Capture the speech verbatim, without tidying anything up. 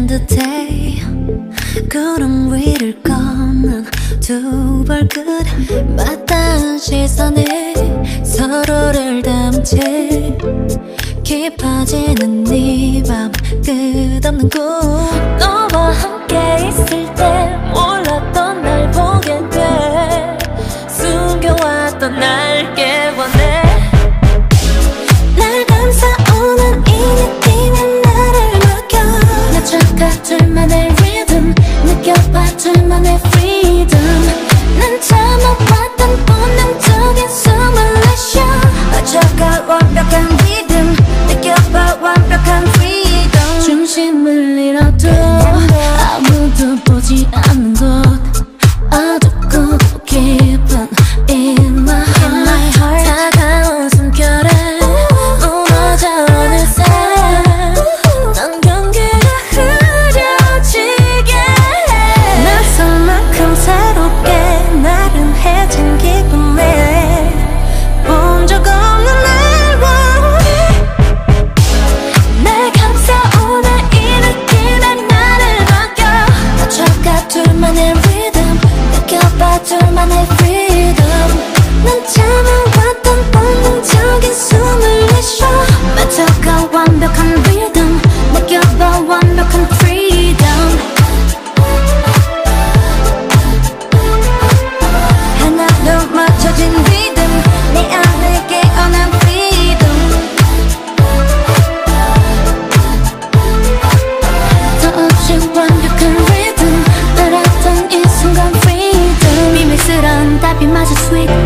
내리는 듯해. 구름 위를 걷는 두 발끝 맞닿은 시선에 서로를 담은 채 깊어지는 네 맘 끝없는 꿈. 너와 함께 있을 때 몰랐던 날 보게 돼. 숨겨왔던 날 깨워내. 날 감싸오는 이 느낌에 나를 맡겨. 나 착각 둘만의 리듬 느껴봐 둘만의 freedom. 난 참아왔던 본능적인 숨을 내쉬어. 어쩌가 완벽한 리듬 느껴봐 완벽한 freedom. 중심을 잃어도 아무도 보지 않는 곳 어둡고 깊은 in my heart. 다가온 숨결에 무너져 어느새 난 경계가 흐려지게 해. 낯설 만큼 새롭게 나른해진 기분에 본 적 없는 날 원해. 날 감싸오는 이 느낌에 나를 맡겨. 어쩌가 둘만의 rhythm 느껴봐 둘만의 freedom. 난 참아왔던 본능적인 숨을 내쉬어. 맞춰가 완벽한 rhythm 느껴봐 완벽한 freedom. 하나로 맞춰진 rhythm 내 안에 깨어난 freedom. 더없이 완벽한 rhythm 따랐던 이 순간 freedom. 비밀스러운 답이마저 sweet